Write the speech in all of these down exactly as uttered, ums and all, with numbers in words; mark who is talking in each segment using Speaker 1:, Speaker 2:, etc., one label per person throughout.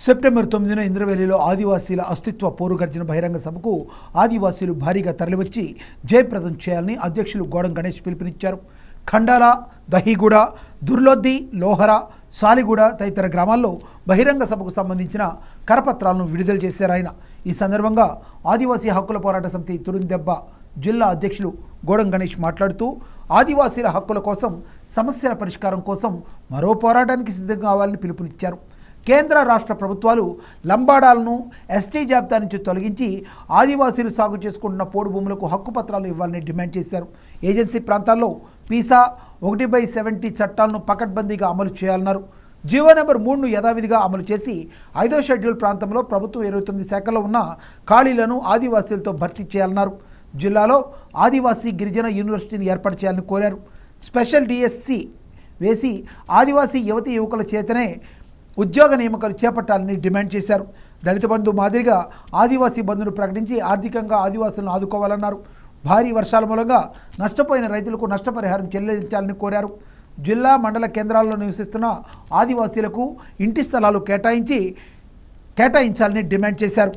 Speaker 1: September తొమ్మిదిన ఇంద్రవెల్లిలో ఆదివాసీల అస్తిత్వ పోరుగర్జన బహిరంగ సభకు ఆదివాసీలు భారీగా తరలివచ్చి జయప్రదం చేయాలని అధ్యక్షులు గోడం గణేష్ పిలుపునిచ్చారు. ఖండాల, దహిగూడ, దుర్లొద్ది, లోహర, సాలిగూడ తదితర గ్రామాల్లో బహిరంగ సభకు సంబంధించిన కరపత్రాలను విడుదల చేశారు ఆయన. ఈ సందర్భంగా ఆదివాసీ హక్కుల పోరాట సమితి తురుందెబ్బ జిల్లా అధ్యక్షులు గోడం గణేష్ మాట్లాడుతూ ఆదివాసీల హక్కుల కోసం, సమస్యల పరిష్కారం కోసం మరో పోరాటానికి సిద్ధం కావాలని పిలుపునిచ్చారు. కేంద్ర రాష్ట్ర ప్రభుత్వాలు లంబాడాలను ఎస్టీ జాబితా నుంచి తొలగించి ఆదివాసీలు సాగు చేసుకుంటున్న పోడు భూములకు హక్కు పత్రాలు ఇవ్వాలని డిమాండ్ చేశారు. ఏజెన్సీ ప్రాంతాల్లో పీసా ఒకటి బై సెవెంటీ చట్టాలను పకడ్బందీగా అమలు చేయాలన్నారు. జీవో నెంబర్ మూడును యథావిధిగా అమలు చేసి ఐదో షెడ్యూల్ ప్రాంతంలో ప్రభుత్వం ఇరవై తొమ్మిది శాఖల్లో ఉన్న ఖాళీలను ఆదివాసీలతో భర్తీ చేయాలన్నారు. జిల్లాలో ఆదివాసీ గిరిజన యూనివర్సిటీని ఏర్పాటు చేయాలని కోరారు. స్పెషల్ డిఎస్సి వేసి ఆదివాసీ యువతి యువకుల చేతనే ఉద్యోగ నియామకాలు చేపట్టాలని డిమాండ్ చేశారు. దళిత బంధు మాదిరిగా ఆదివాసీ బంధును ప్రకటించి ఆర్థికంగా ఆదివాసులను ఆదుకోవాలన్నారు. భారీ వర్షాల మూలంగా నష్టపోయిన రైతులకు నష్టపరిహారం చెల్లించాలని కోరారు. జిల్లా మండల కేంద్రాల్లో నివసిస్తున్న ఆదివాసీలకు ఇంటి స్థలాలు కేటాయించి కేటాయించాలని డిమాండ్ చేశారు.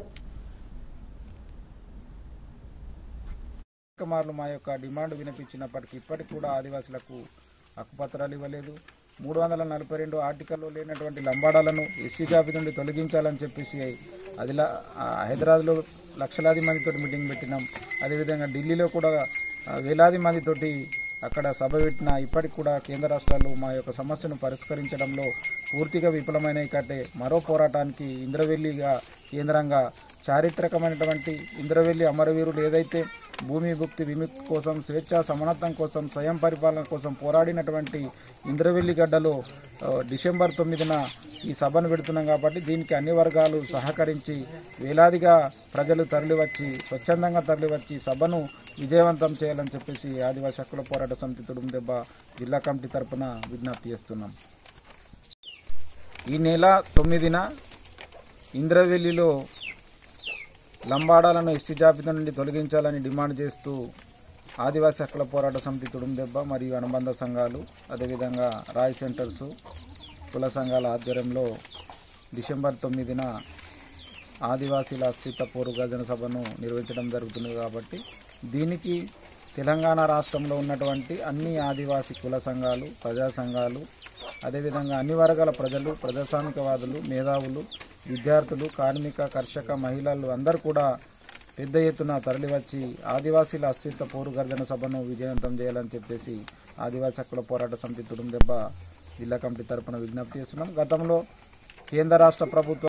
Speaker 2: మా యొక్క డిమాండ్ వినిపించినప్పటికీ ఇప్పటికి కూడా ఆదివాసులకు హక్కుపత్రాలు ఇవ్వలేదు. మూడు వందల నలభై రెండు ఆర్టికల్లో లేనటువంటి లంబాడాలను ఎస్సీ జాబితా నుండి తొలగించాలని చెప్పేసి అదిలా హైదరాబాద్లో లక్షలాది మందితో మీటింగ్ పెట్టినాం. అదేవిధంగా ఢిల్లీలో కూడా వేలాది మందితోటి అక్కడ సభ పెట్టిన ఇప్పటికి కూడా కేంద్ర రాష్ట్రాలు మా యొక్క సమస్యను పరిష్కరించడంలో పూర్తిగా విఫలమైనవి కట్టే మరో పోరాటానికి ఇంద్రవెల్లిగా కేంద్రంగా చారిత్రకమైనటువంటి ఇంద్రవెల్లి అమరవీరులు ఏదైతే భూమి భుక్తి విముక్తి కోసం, స్వేచ్ఛ సమానత్వం కోసం, స్వయం పరిపాలన కోసం పోరాడినటువంటి ఇంద్రవెల్లి గడ్డలో డిసెంబర్ తొమ్మిదిన ఈ సభను పెడుతున్నాం కాబట్టి దీనికి అన్ని వర్గాలు సహకరించి వేలాదిగా ప్రజలు తరలివచ్చి స్వచ్ఛందంగా తరలివచ్చి సభను విజయవంతం చేయాలని చెప్పేసి ఆదివాసీ హక్కుల పోరాట సమితి తుడుందెబ్బ జిల్లా కమిటీ తరఫున విజ్ఞప్తి చేస్తున్నాం. ఈ నెల తొమ్మిదిన ఇంద్రవెల్లిలో లంబాడాలను ఎస్టీ జాబితా నుండి తొలగించాలని డిమాండ్ చేస్తూ ఆదివాసీ హక్కుల పోరాట సమితి తుడుందెబ్బ మరియు అనుబంధ సంఘాలు, అదేవిధంగా రాయ్ సెంటర్సు, కుల సంఘాల ఆధ్వర్యంలో డిసెంబర్ తొమ్మిదిన ఆదివాసీల అస్తిత్వ పోరుగర్జన సభను నిర్వహించడం జరుగుతుంది. కాబట్టి దీనికి తెలంగాణ రాష్ట్రంలో ఉన్నటువంటి అన్ని ఆదివాసీ కుల సంఘాలు, ప్రజా సంఘాలు, అదేవిధంగా అన్ని వర్గాల ప్రజలు, ప్రజాస్వామికవాదులు, మేధావులు, విద్యార్థులు, కార్మిక, కర్షక, మహిళలు అందరూ కూడా పెద్ద ఎత్తున తరలివచ్చి ఆదివాసీల అస్తిత్వ పోరుగర్జన సభను విజయవంతం చేయాలని చెప్పేసి ఆదివాసీ హక్కుల పోరాట సమితి తుడుందెబ్బ జిల్లా కమిటీ తరఫున విజ్ఞప్తి చేస్తున్నాం. గతంలో కేంద్ర రాష్ట్ర ప్రభుత్వం